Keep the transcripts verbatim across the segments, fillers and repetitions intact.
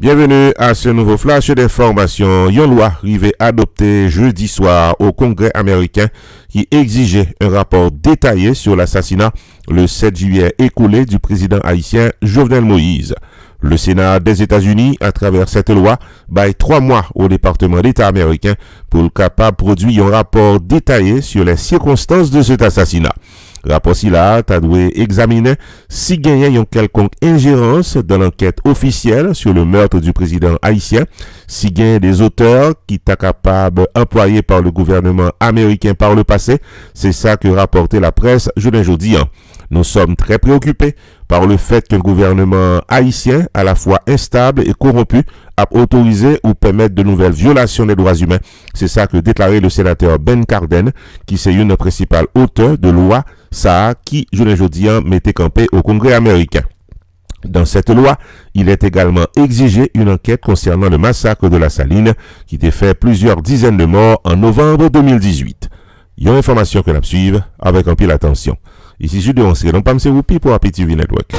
Bienvenue à ce nouveau flash d'information. Une loi arrivée adoptée jeudi soir au Congrès américain qui exigeait un rapport détaillé sur l'assassinat le sept juillet écoulé du président haïtien Jovenel Moïse. Le Sénat des États-Unis, à travers cette loi, baille trois mois au département d'État américain pour le capable produire un rapport détaillé sur les circonstances de cet assassinat. Rapport si là, t'as dû examiner si gagnait une quelconque ingérence dans l'enquête officielle sur le meurtre du président haïtien, si gagnait des auteurs qui étaient capables employés par le gouvernement américain par le passé. C'est ça que rapportait la presse jeudi. Nous sommes très préoccupés par le fait qu'un gouvernement haïtien, à la fois instable et corrompu, a autorisé ou permettre de nouvelles violations des droits humains. C'est ça que déclarait le sénateur Ben Cardin, qui c'est une principale auteur de loi ça qui, jeudi, mettait campé au Congrès américain. Dans cette loi, il est également exigé une enquête concernant le massacre de la Saline, qui a fait plusieurs dizaines de morts en novembre deux mille dix-huit. Il y a une information que nous suivons avec un pile attention. Ici, je dois en non pas M. Whoopi pour Happy T V Network.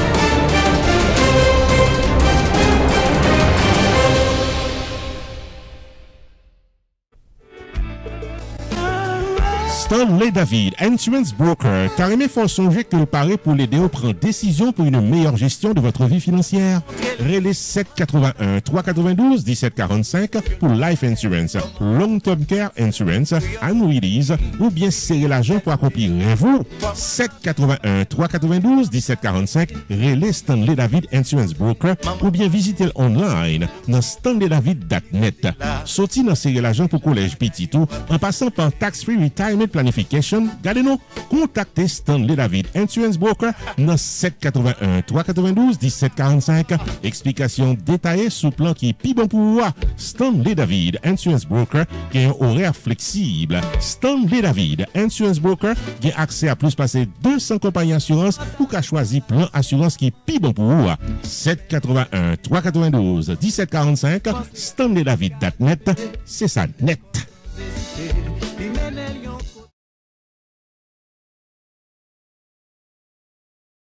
Stanley David, Insurance Broker, carrément faut songer que le paraît pour l'aider à prendre décision pour une meilleure gestion de votre vie financière. Relais sept quatre-vingt-un trois cent quatre-vingt-douze dix-sept quarante-cinq pour Life Insurance, Long Term Care Insurance, Annuities ou bien serrer l'argent pour accomplir vous. sept quatre-vingt-un trois cent quatre-vingt-douze dix-sept quarante-cinq, Relais Stanley David Insurance Broker ou bien visitez online dans stanley david point net. Sorti dans serrer l'argent pour collège petit tout en passant par Tax Free Retirement Planification, gardez-nous, contactez Stanley David Insurance Broker dans sept quatre-vingt-un trois cent quatre-vingt-douze dix-sept quarante-cinq. Explication détaillée sous plan qui est plus bon pour vous. Stanley David Insurance Broker qui a un horaire flexible. Stanley David Insurance Broker qui a accès à plus passer deux cents compagnies d'assurance pour qu'à choisir plan assurance qui est plus bon pour vous. sept quatre-vingt-un trois cent quatre-vingt-douze dix-sept quarante-cinq, stanley david point net, c'est ça net.